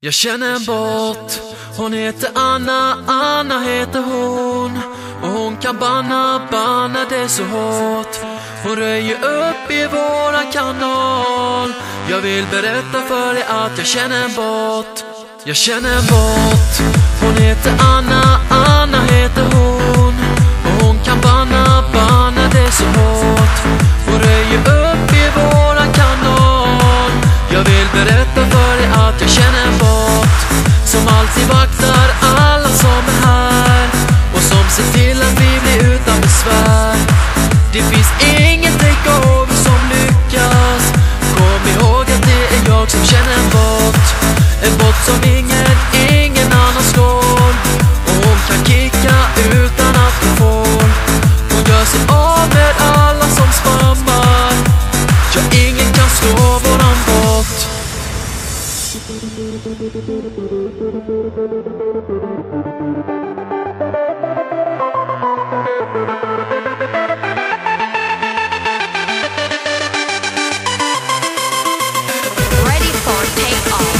Jag känner en bot, hon heter Anna, Anna heter hon. Och hon kan banna det så hårt. Hon röjer upp i våran kanal. Jag vill berätta för dig att jag känner en bot. Jag känner en bot, hon heter Anna, Anna heter hon. Och hon kan banna det så hårt. Hon röjer upp i våran kanal. Jag vill berätta för dig att jag känner en bot som alltid vaktar alla som är här och som ser till att vi blir utan besvär. Det finns ingen takeover som lyckas. Kom ihåg att det är jag som känner en bot. En bot som ingen annan slår. Och hon kan kicka utan att hon får. Hon gör sig av med alla som spammar. Ja, ingen kan slå våran bot. Ready for takeoff.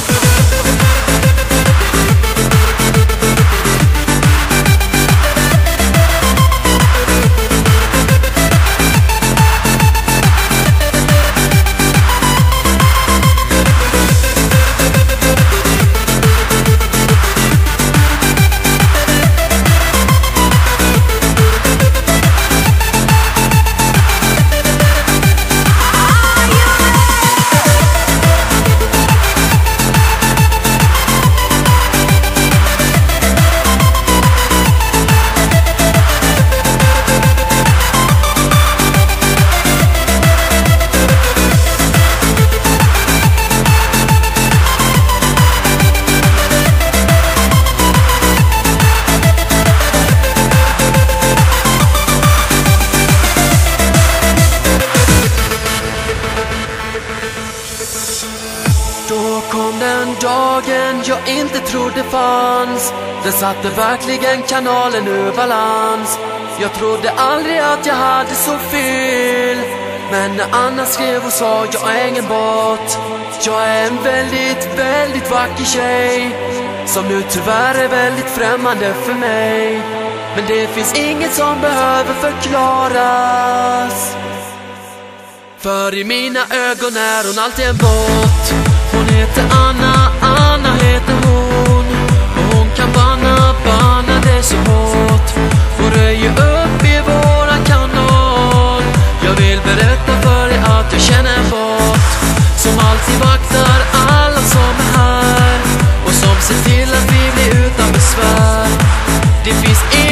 Då kom den dagen jag inte trodde fanns. Den satte verkligen kanalen ur balans. Jag trodde aldrig att jag hade så fel. Men när Anna skrev och sa jag är ingen bot. Jag är en väldigt vacker tjej som nu tyvärr är väldigt främmande för mig. Men det finns inget som behöver förklaras. För i mina ögon är hon alltid en bot. Hon heter Anna, Anna heter hon. Och hon kan banna det så hårt. Hon röjer upp i våran kanal. Jag vill berätta för dig att jag känner en bot som alltid vaktar alla som är här och som ser till att vi blir utan besvär. Det finns